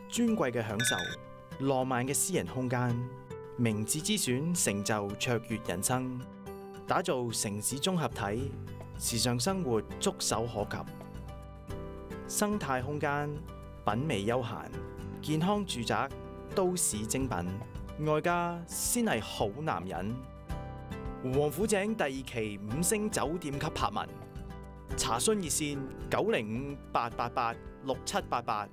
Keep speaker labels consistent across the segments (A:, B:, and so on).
A: 尊貴嘅享受，浪漫嘅私人空間，明智之選，成就卓越人生，打造城市綜合體，時尚生活觸手可及，生態空間，品味悠閒，健康住宅，都市精品，外加先係好男人。王府井第2期5星酒店級柏文，查詢熱線905-888-6788。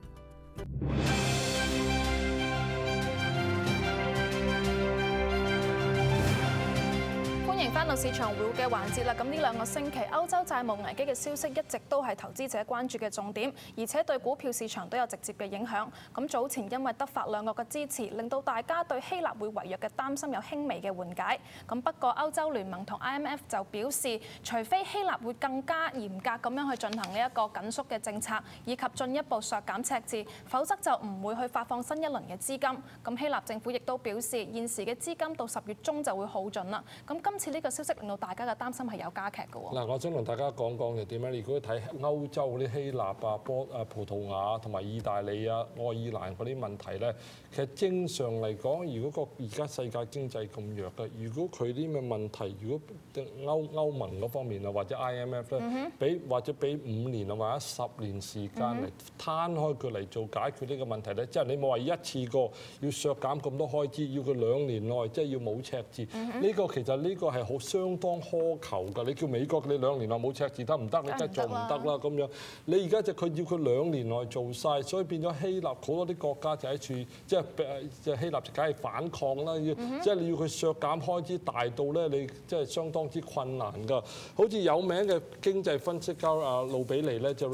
B: 歡迎翻到市場回顧嘅環節啦！咁呢2個星期，歐洲債務危機嘅消息一直都係投資者關注嘅重點，而且對股票市場都有直接嘅影響。咁早前因為德法兩國嘅支持，令到大家對希臘會違約嘅擔心有輕微嘅緩解。咁不過歐洲聯盟同 IMF 就表示，除非希臘會更加嚴格咁樣去進行呢一個緊縮嘅政策，以及進一步削減赤字，否則就唔會去發放新一輪嘅資金。咁希臘政府亦都表示，現時嘅資金到10月中就會耗盡啦。咁今次呢個消息令到大家嘅擔心係有加劇嘅喎。
C: 嗱，我想同大家講講就點樣？如果睇歐洲嗰啲希臘啊、葡萄牙同埋意大利啊、愛爾蘭嗰啲問題咧，其實正常嚟講，如果而家世界經濟咁弱嘅，如果佢啲咩問題，如果歐盟嗰方面啊或者 IMF 咧，或者俾5年啊或者10年時間嚟攤開佢嚟做解決呢個問題咧，即係你冇話一次過要削減咁多開支，要佢2年內即係要冇赤字，呢個其實呢個係好相當苛求㗎。你叫美國你2年內冇赤字得唔得？你真係做唔得啦咁樣。你而家就佢要佢2年內做晒，所以變咗希臘好多啲國家就喺處即係希臘就梗係反抗啦。即係你要佢削減開支大到咧，你即係相當之困難㗎。好似有名嘅經濟分析家路比尼咧，就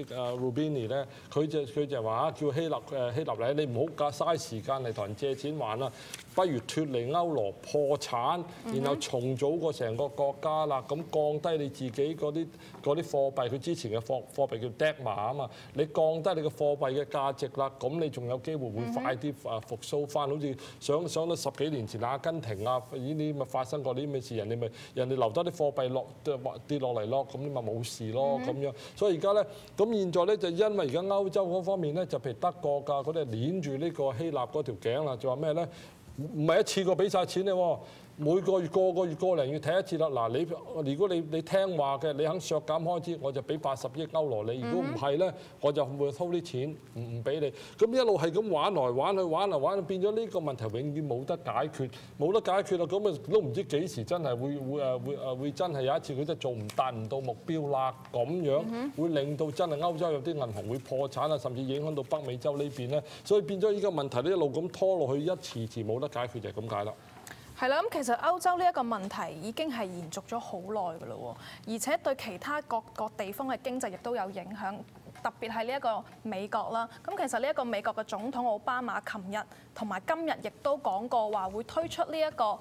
C: Rubini 咧，佢就話叫希臘咧，你唔好嘥時間嚟同人借錢還啦，不如脫離歐羅破產，然後重組過成個國家啦，咁降低你自己嗰啲貨幣，佢之前嘅貨幣叫 DEMA 啊嘛，你降低你嘅貨幣嘅價值啦，咁你仲有機會會快啲復甦翻，好似想到10幾年前阿根廷啊呢啲咪發生過啲咩事，人哋留低啲貨幣跌落嚟咯，咁你咪冇事咯咁樣。所以而家咧，咁現在咧就因為而家歐洲嗰方面咧，就譬如德國㗎，佢哋攆住呢個希臘嗰條頸啦，就話咩咧？唔係一次過俾晒錢你喎，每個月個個月個零月睇一次啦。嗱，如果你聽話嘅，你肯削減開支，我就俾80億歐羅你。如果唔係咧，我就會偷啲錢唔俾你。咁一路係咁玩來玩去，玩嚟玩去，變咗呢個問題永遠冇得解決啦。咁啊都唔知幾時真係會真係有一次佢真係達唔到目標啦。咁樣會令到真係歐洲有啲銀行會破產啊，甚至影響到北美洲呢邊咧。所以變咗依個問題咧一路咁拖落去，一遲冇得解決就係咁解啦。
B: 係啦，咁其實歐洲呢一個問題已經係延續咗好耐㗎啦喎，而且對其他各地方嘅經濟亦都有影響，特別係呢一個美國啦。咁其實呢一個美國嘅總統奧巴馬琴日同埋今日亦都講過話會推出呢一個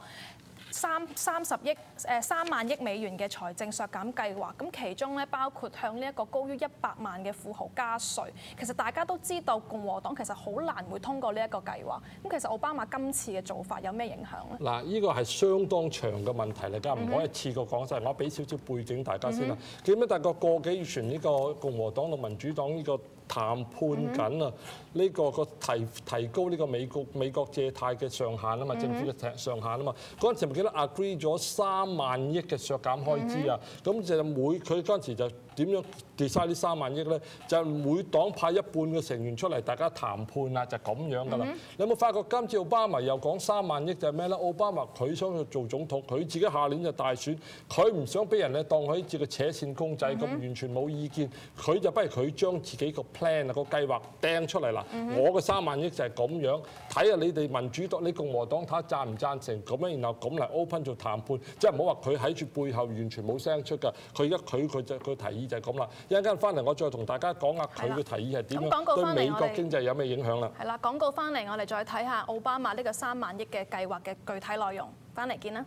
B: 3萬億美元嘅財政削減計劃，咁其中咧包括向呢一個高於100萬嘅富豪加稅。其實大家都知道共和黨其實好難會通過呢一個計劃。咁其實奧巴馬今次嘅做法有咩影響咧？嗱，
C: 呢個係相當長嘅問題嚟㗎，唔可以一次過講晒。我俾少少背景大家先啦。記唔記得個幾月前呢個共和黨同民主黨呢個談判緊啊？呢個提高呢個美國借貸嘅上限啊嘛，政府嘅上限啊嘛。嗰陣時記得 agree 咗3萬億嘅削減開支啊，咁就佢嗰陣時就點樣 decide 呢3萬億咧？就每黨派1半嘅成員出嚟，大家談判啦，就咁樣噶啦。你有冇發覺今次奧巴馬又講3萬億就係咩咧？奧巴馬佢想去做總統，佢自己下年就大選，佢唔想俾人咧當佢似個扯線公仔咁，完全冇意見。佢就不如佢將自己個 plan 啊個計劃掟出嚟啦。我嘅3萬億就係咁樣，睇下你哋民主黨、你共和黨睇下贊唔贊成咁樣，然後咁嚟 open 做談判，即係唔好話佢喺住背後完全冇聲出㗎。佢提議就係咁啦。一陣間翻嚟，我再同大家講下佢嘅提議係點樣對美國經濟有咩影響啦。
B: 係啦，廣告翻嚟，我哋再睇下奧巴馬呢個3萬億嘅計劃嘅具體內容。翻嚟見啦。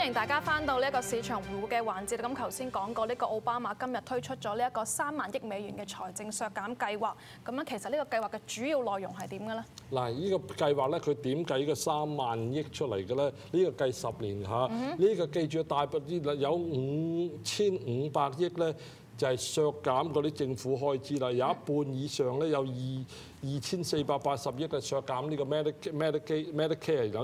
B: 迎大家翻到呢一個市場回顧嘅環節。咁頭先講過呢個奧巴馬今日推出咗呢一個3萬億美元嘅財政削減計劃。咁樣其實呢個計劃嘅主要內容係點嘅咧？嗱，
C: 呢個計劃咧，佢點計呢個3萬億出嚟嘅咧？呢個計10年嚇，呢個記住大約有5500億咧，就係削減嗰啲政府開支啦。有一半以上咧，有2480億嘅削減呢個 Medicare， 有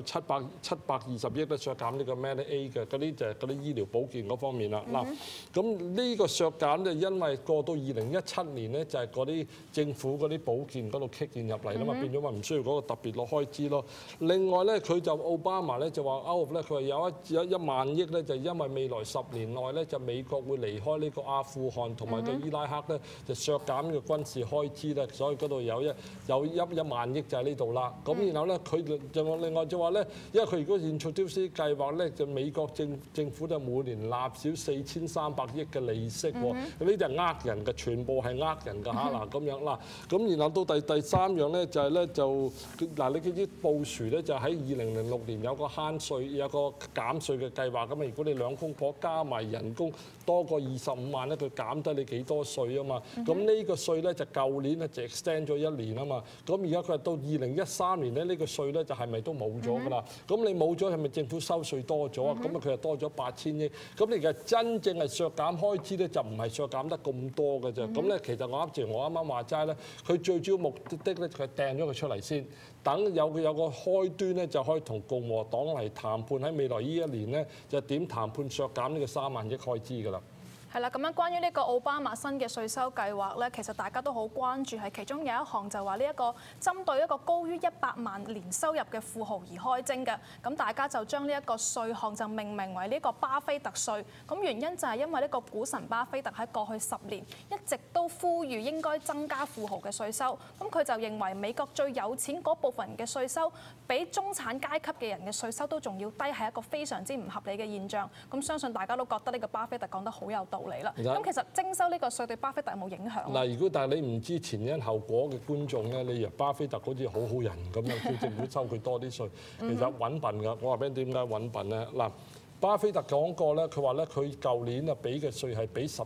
C: 720億咧削減呢個 Medicaid 嘅，嗰啲就係嗰啲醫療保健嗰方面啦。嗱，咁呢個削減咧，因為過到2017年咧，就係嗰啲政府嗰啲保健嗰度 kick in 入嚟啦嘛，變咗話唔需要嗰個特別落開支咯。另外咧，佢就奧巴馬咧就話 out 咧，佢話有一萬億咧，就因為未來10年內咧，就美國會離開呢個阿富汗同埋個伊拉克咧，就削減呢個軍事開支咧，所以嗰度有一萬億就喺呢度啦。咁然後咧，佢就另外就話咧，因為佢如果 introduce 計劃咧，就美國政府就每年納少4300億嘅利息喎。呢啲係呃人嘅，全部係呃人㗎嚇嗱咁樣啦。咁然後到第三樣咧就係咧嗱，你記啲布殊咧就喺2006年有個慳稅有個減稅嘅計劃咁啊。如果你兩公婆加埋人工多過25萬咧，佢減低你幾多稅啊嘛。咁呢個稅咧就舊年咧就 extend 咗1年啊嘛。咁而家佢話到2013年咧，呢個稅咧就係咪都冇咗㗎啦？咁你冇咗係咪政府收稅多咗啊？咁啊佢就多咗8000億。咁你其實真正係削減開支咧，就唔係削減得咁多嘅啫。咁咧其實我啱啱話齋咧，佢最主要目的咧，佢掟咗佢出嚟先，等有個開端咧，就可以同共和黨嚟談判喺未來呢1年咧，就點談判削減呢個3萬億開支㗎啦。
B: 係啦，咁樣關於呢個奧巴馬新嘅稅收計劃咧，其實大家都好關注，係其中有一項就話呢一個針對一個高於100萬年收入嘅富豪而開徵嘅，咁大家就將呢一個稅項就命名為呢個巴菲特稅。咁原因就係因為呢個股神巴菲特喺過去10年一直都呼籲應該增加富豪嘅稅收，咁佢就認為美國最有錢嗰部分嘅稅收比中產階級嘅人嘅稅收都仲要低，係一個非常之唔合理嘅現象。咁相信大家都覺得呢個巴菲特講得好有道理啦。咁其實徵收呢個稅對巴菲特有冇影響？嗱，
C: 如果但係你唔知前因後果嘅觀眾咧，你以為巴菲特好似好好人咁樣，叫政府收佢多啲稅，其實揾笨㗎。我話俾你點解揾笨咧？嗱，巴菲特講過咧，佢話咧佢舊年啊俾嘅稅係俾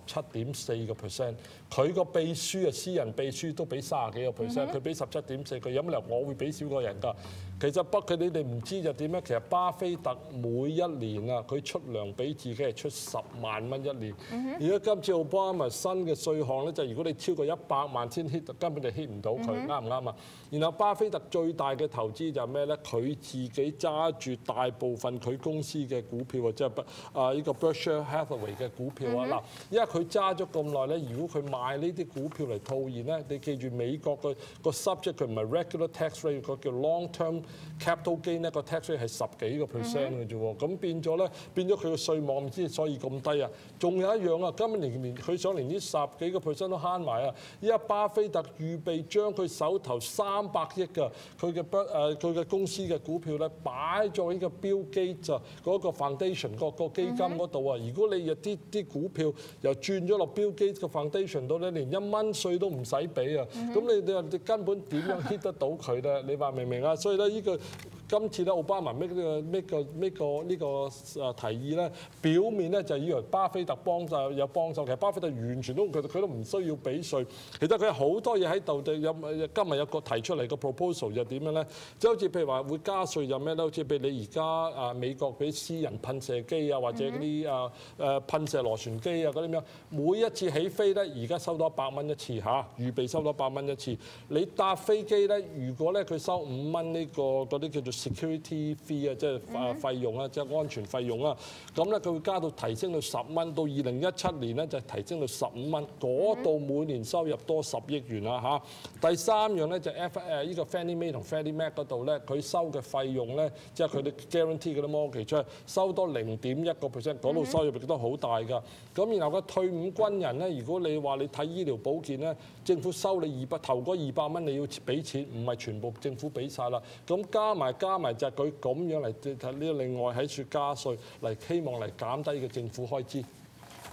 C: 17.4%，佢個秘書啊私人秘書都俾30幾個%，佢俾17.4%，佢有乜理由我會俾少個人㗎？其實你哋唔知就點咧？其實巴菲特每一年啊，佢出糧俾自己係出10萬蚊一年。而家今次奧巴馬新嘅稅項咧，就如果你超過100萬先 hit，根本就 hit 唔到佢，啱唔啱啊？然後巴菲特最大嘅投資就係咩咧？佢自己揸住大部分佢公司嘅股票啊，即係呢個 Berkshire Hathaway 嘅股票啊。嗱，因為佢揸咗咁耐咧，如果佢賣呢啲股票嚟套現咧，你記住美國個 subject 佢唔係 regular tax rate， 個叫 long term capital gain 咧，個 tax rate 係10幾個%嘅啫喎。咁變咗佢個稅網唔知所以咁低啊。仲有一樣啊，今年佢想連呢10幾個%都慳埋啊。依家巴菲特預備將佢手頭300億㗎，佢嘅公司嘅股票咧擺咗呢個 Bill Gates 啊嗰個 foundation 個基金嗰度啊。如果你有啲股票又轉咗落 Bill Gates 個 foundation 度咧，連1蚊稅都唔使俾啊。咁你根本點樣 hit 得到佢咧？你話明唔明啊？所以咧今次咧奧巴馬呢個提議咧，表面咧就以為巴菲特有幫手，其實巴菲特完全佢都唔需要俾稅。其實佢有好多嘢喺度，今日有個提出嚟個 proposal 就點樣咧？即係好似譬如話會加稅有咩咧？好似譬如你而家美國俾私人噴射機啊，或者嗰啲噴射螺旋機啊嗰啲咁樣，每一次起飛咧，而家收多100蚊一次嚇，預備收多100蚊一次。你搭飛機咧，如果咧佢收5蚊呢個嗰啲叫做 security fee 啊，即係費用啊，即係安全費用啊，咁咧佢會加到提升到10蚊，到2017年咧就提升到15蚊，嗰度每年收入多10億元啦嚇。第三樣咧就呢個 Fannie Mae 同 Freddie Mac 嗰度咧，佢收嘅費用咧，即係佢哋 guarantee 嗰啲 mortgage 出嚟，收多0.1%，嗰度收入亦都好大㗎。咁然後個退伍軍人咧，如果你話你睇醫療保健咧，政府收你頭嗰200蚊你要俾錢，唔係全部政府俾晒啦。咁加埋就係佢咁樣嚟呢另外喺處加稅嚟，希望嚟減低嘅政府開支。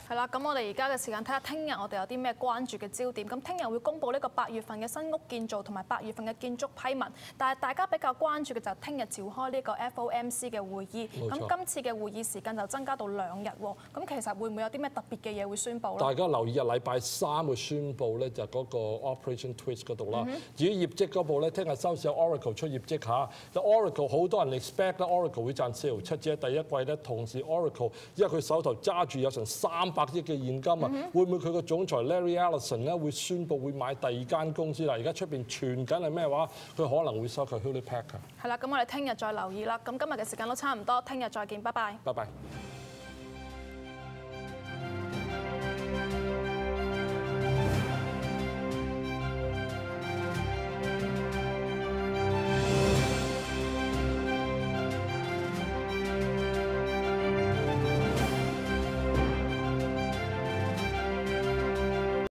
B: 係啦，咁我哋而家嘅時間睇下聽日我哋有啲咩關注嘅焦點。咁聽日會公布呢個8月份嘅新屋建造同埋8月份嘅建築批文，但係大家比較關注嘅就係聽日召開呢個 FOMC 嘅會議。咁今次嘅會議時間就增加到2日喎。咁其實會唔會有啲咩特別嘅嘢會宣佈咧？
C: 大家留意啊，禮拜3會宣佈咧就嗰個 Operation Twist 嗰度啦。至於業績嗰部咧，聽日收市有 Oracle 出業績嚇。Oracle 好多人 expect 咧 Oracle 會賺4.7至第一季咧，同時 Oracle 因為佢手頭揸住有成300億嘅現金啊，會唔會佢個總裁 Larry Ellison 咧會宣佈會買第2間公司啦？而家出邊傳緊係咩話？佢可能會收購 Hewlett Packard。
B: 係啦，咁我哋聽日再留意啦。咁今日嘅時間都差唔多，聽日再見，拜拜。
C: 拜拜。